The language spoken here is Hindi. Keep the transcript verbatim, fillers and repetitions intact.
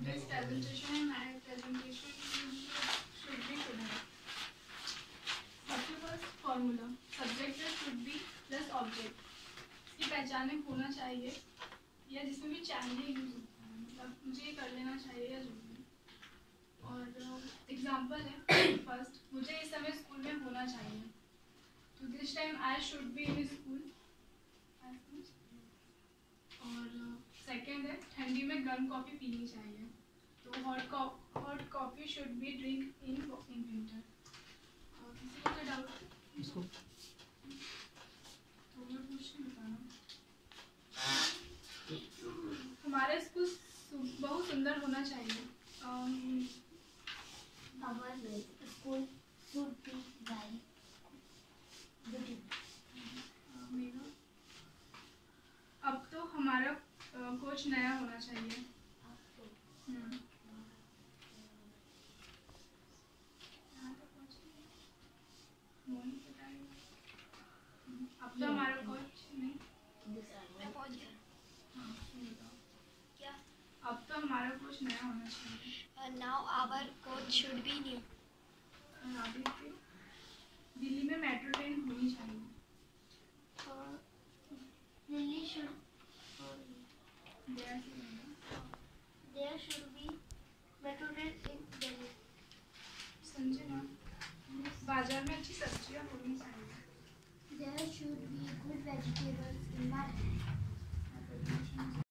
This presentation and my presentation should be today. सबसे first formula subject should be plus object, इसकी पहचान में होना चाहिए या जिसमें भी चाहिए यूज होता है, मतलब मुझे ये कर लेना चाहिए या जो भी। और एग्जांपल है फर्स्ट, मुझे इस समय स्कूल में होना चाहिए, तो this time I should be in school. और सेकेंड है ठंडी में गर्म कॉफ़ी पीनी चाहिए, तो hot hot coffee should be drink in in winter. और किसी को कोई डाउट इसको तो मैं कुछ नहीं बताना। हमारा स्कूल बहुत सुंदर होना चाहिए। Our school should be very beautiful. मेरा अब तो हमारा कोच नया होना चाहिए। हम्म अब तो हमारा कोच नहीं क्या अब तो हमारा कोच नया होना चाहिए। now our coach should be new. Delhi में मेट्रो ट्रेन होनी चाहिए। Delhi should There there should be metro train in Delhi. Sanjay ma'am, बाजार में अच्छी सब्जियां होनी चाहिए। There should be good vegetables in market.